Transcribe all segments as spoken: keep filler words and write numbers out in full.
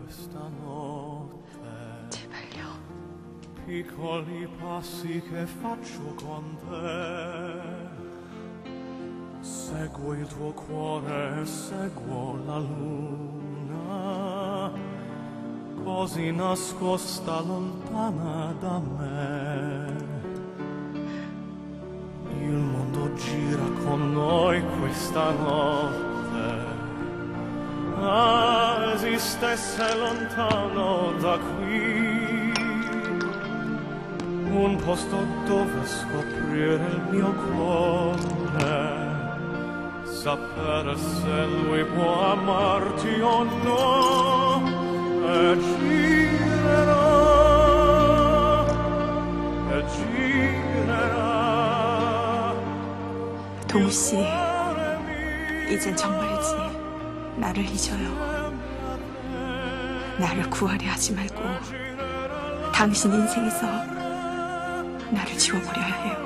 제발요. Piccoli passi che faccio con te. Seguo il tuo cuore, seguo la luna, così nascosta lontana da me. Il mondo gira con noi questa notte. Ah, esistesse lontano da qui un posto dove scoprire il mio cuore, sapere se lui può amarti o no, e girerò, e girerà. 동우 씨, 이젠 정말이지 나를 잊어요. 나를 구하려 하지 말고 당신 인생에서 나를 지워버려야 해요.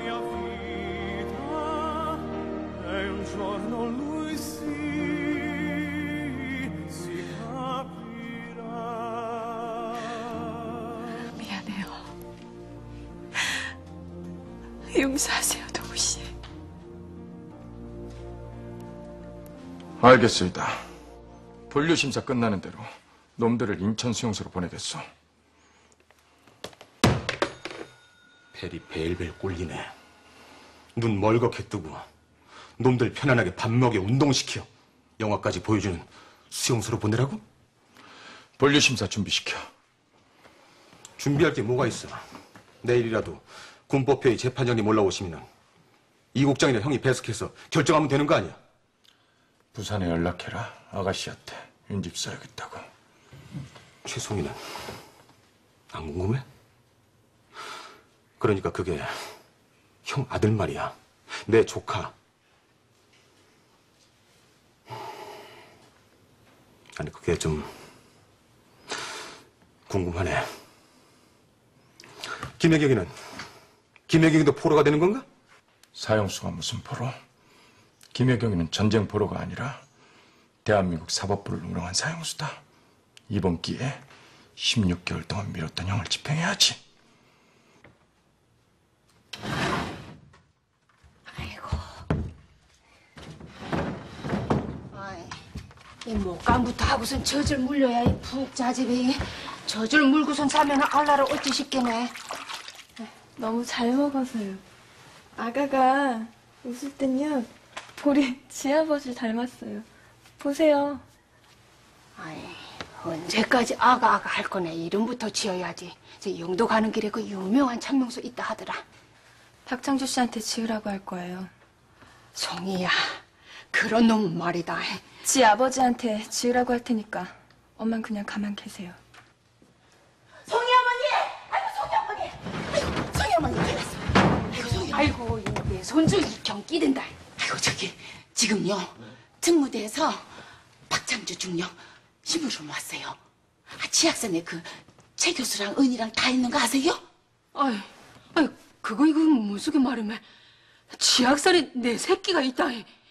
미안해요. 용서하세요, 동우 씨. 알겠습니다. 분류심사 끝나는 대로 놈들을 인천 수용소로 보내겠소. 벨이 벨벨 꼴리네. 눈 멀겋게 뜨고 놈들 편안하게 밥 먹여 운동시켜 영화까지 보여주는 수용소로 보내라고? 분류심사 준비시켜. 준비할 게 뭐가 있어. 내일이라도 군법회의 재판장님 올라오시면 이 국장이나 형이 배석해서 결정하면 되는 거 아니야? 부산에 연락해라. 아가씨한테 윤집 써야겠다고. 최송이는 안 궁금해? 그러니까 그게 형 아들 말이야. 내 조카. 아니 그게 좀 궁금하네. 김혜경이는 김혜경이도 포로가 되는 건가? 사형수가 무슨 포로? 김혜경이는 전쟁 포로가 아니라 대한민국 사법부를 운영한 사형수다. 이번 기회에 십육 개월 동안 미뤘던 형을 집행해야지. 아이고. 아이, 이 목감부터 하고선 젖을 물려야 이 푹 자집이. 젖을 물고선 자면 알라를 어찌 싶겠네. 너무 잘 먹어서요. 아가가 웃을 땐요, 우리 지아버지 닮았어요. 보세요. 아이, 언제까지 아가 아가 할 거네. 이름부터 지어야지. 저 영도 가는 길에 그 유명한 천명소 있다 하더라. 박창주 씨한테 지으라고 할 거예요. 송이야, 그런 놈은 말이다. 지 아버지한테 지으라고 할 테니까 엄만 그냥 가만 계세요. 송이 어머니! 아이고, 송이 어머니! 아이고, 송이 어머니 걸렸어. 아이고, 송이 아이고, 내 손주 경 끼든다. 아이고, 저기, 지금요, 특무대에서 박창주 중령 신부름 왔어요. 아, 지학생의 그 최 교수랑 은이랑 다 있는 거 아세요? 아이, 아이, 그거 이거 무슨 말이면 지학살에 내 새끼가 있다.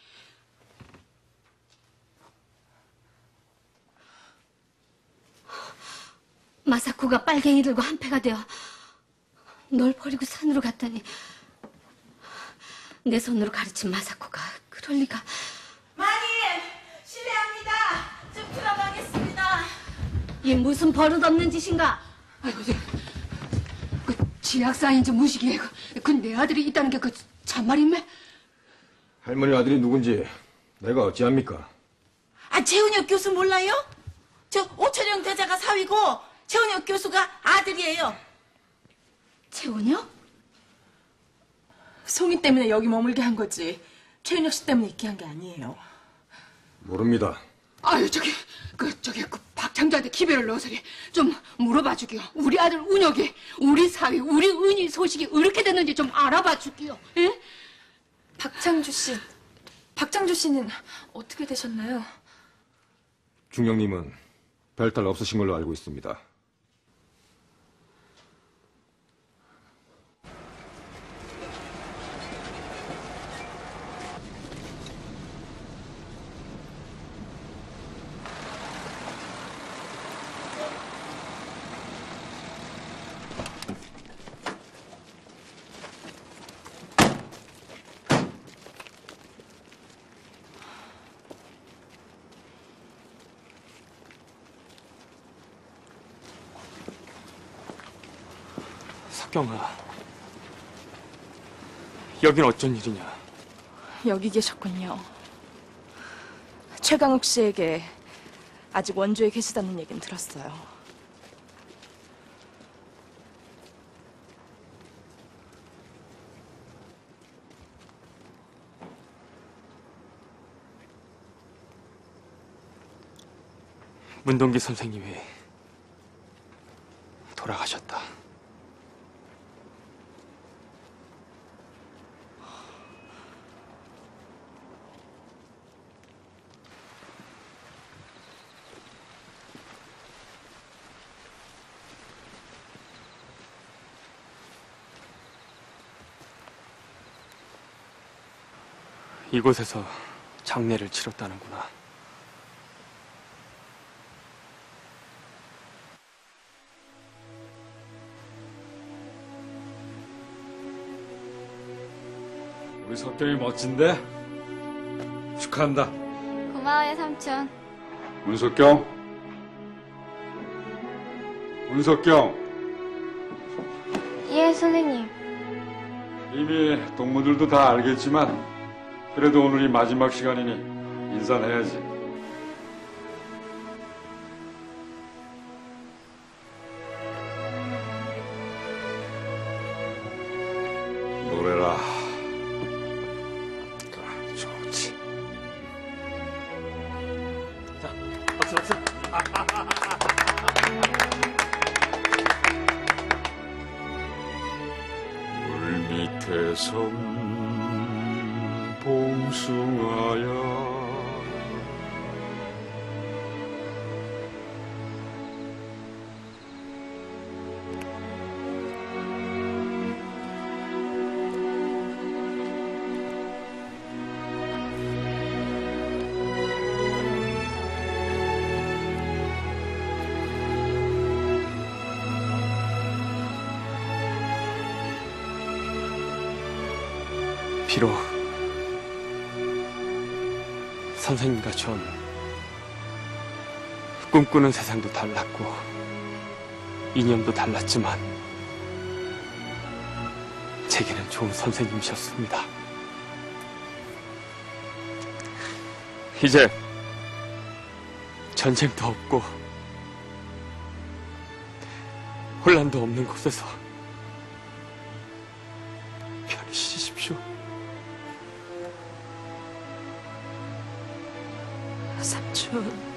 마사코가 빨갱이들과 한패가 되어 널 버리고 산으로 갔더니 내 손으로 가르친 마사코가 그럴 리가. 마님, 실례합니다. 좀 들어가겠습니다. 이 무슨 버릇없는 짓인가? 아이고, 저, 그 지학사인지 무식이에 그 내 아들이 있다는 게 그 참말이매? 할머니 아들이 누군지 내가 어찌합니까? 아, 최은혁 교수 몰라요? 저 오철영 대자가 사위고 최은혁 교수가 아들이에요. 최은혁? 송이 때문에 여기 머물게 한 거지. 최은혁 씨 때문에 있게 한 게 아니에요. 모릅니다. 아유, 저기, 그, 저기, 그, 박창자한테 기별을 넣어서리 좀 물어봐 주기요. 우리 아들 운혁이, 우리 사위, 우리 은희 소식이 어떻게 됐는지 좀 알아봐 주기요. 예? 박창주 씨, 박창주 씨는 어떻게 되셨나요? 중령님은 별탈 없으신 걸로 알고 있습니다. 수경아, 여긴 어쩐 일이냐? 여기 계셨군요. 최강욱 씨에게 아직 원주에 계시다는 얘기는 들었어요. 문동기 선생님이 돌아가셨다. 이곳에서 장례를 치렀다는구나. 우리 석경이 멋진데? 축하한다. 고마워요, 삼촌. 문석경. 문석경. 예, 선생님. 이미 동무들도 다 알겠지만 그래도 오늘이 마지막 시간이니 인사를 해야지. 노래라. 아, 좋지. 박수, 박수. 물 밑에 섬 봉숭아야 비록 선생님과 전 꿈꾸는 세상도 달랐고 이념도 달랐지만 제게는 좋은 선생님이셨습니다. 이제 전쟁도 없고 혼란도 없는 곳에서 편히 쉬십시오. 삼촌.